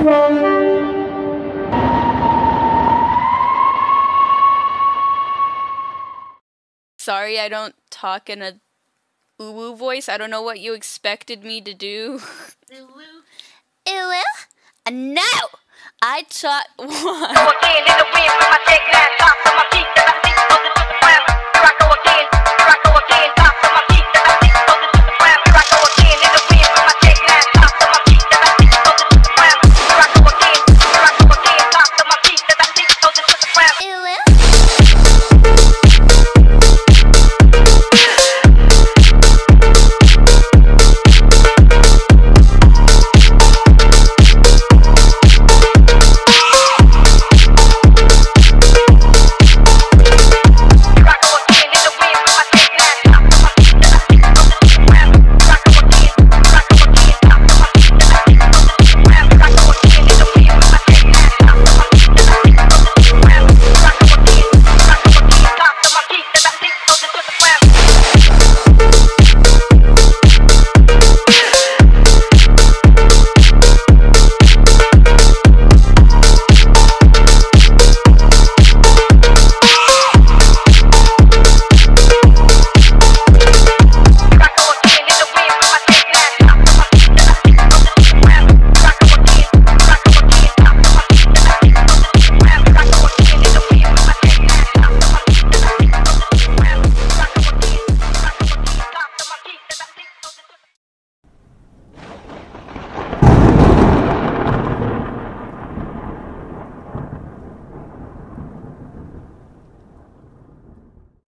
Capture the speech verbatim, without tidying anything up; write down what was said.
Sorry, I don't talk in a uwu voice. I don't know what you expected me to do. Uwu? Uwu? No! I taught one. Go again in the wind with my thick laptop, so my